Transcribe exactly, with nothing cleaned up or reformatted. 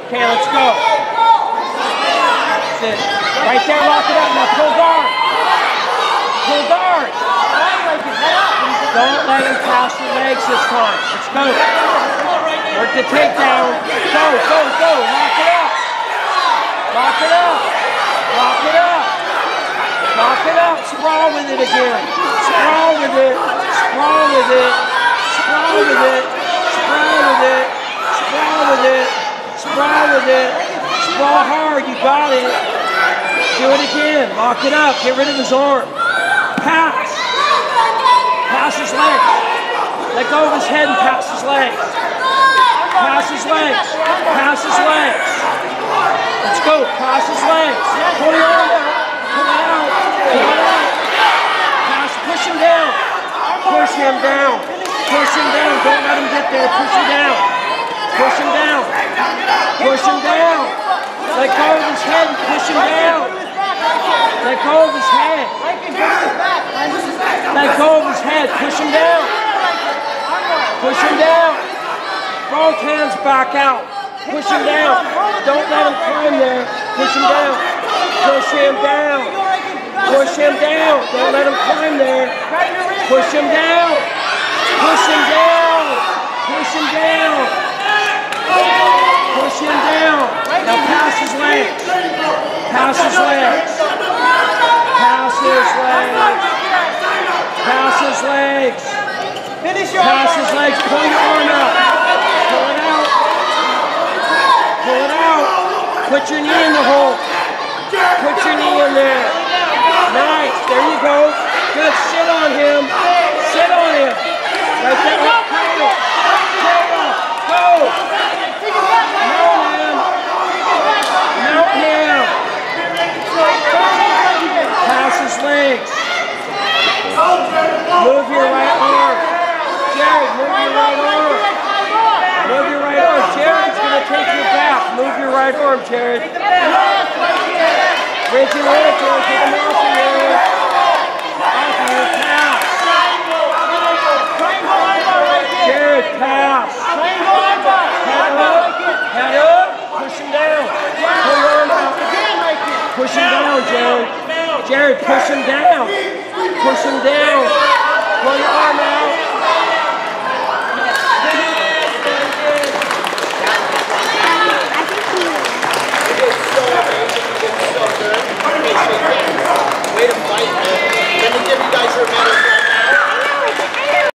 Okay, let's go. That's it. Right there, lock it up. Now pull guard. Pull guard. Don't let him pass your legs this time. Let's go. Work the takedown. Go, go, go. Lock it up. Lock it up. Lock it up. Lock it up. Sprawl with it again. Sprawl with it. Sprawl with it. Sprawl with it. Sprawl with it. Sprawl with it. Sprawl with it. Sprawl hard. You got it. Do it again. Lock it up. Get rid of his arm. Pass. Pass his legs. Let go of his head and pass his legs. Pass his legs. Pass his legs. Let's go. Pass his legs. Pull your arm out. Pull it out. Pull it out. Pass. Push him down. Push him down. Push him down. Don't let him get there. Push him down. Push him down. Push him down. Let go of his head and push him down. Let go of his head. Let go of his head. Push him down. Push him down. Both hands back out. Push him down. Don't let him climb there. Push him down. Push him down. Push him down. Don't let him climb there. Push him down. Push him down. Push him down. Push him down. Now pass his legs. Pass his legs. Pass his legs. Pass his legs. Pass his legs. Pull your arm out. Pull it out. Pull it out. Put your knee in the hole. Put your knee in there. Nice. There you go. Good. Sit on him. Sit on him. Right there. Up. Tail. Tail. Go. Mount him. Mount him. Pass his legs. Move your right arm. Jared, move your right arm. Move your right arm. Jared's going to take your back. Move your right arm, Jared. Raise your leg, Jared. Take him off of you. Off of you. Pass. Jared, pass. Head up. Head up. Push him down. Pull your arm out. Push him down, Jared. Jared, push him down. Push him down. Pull your arm out.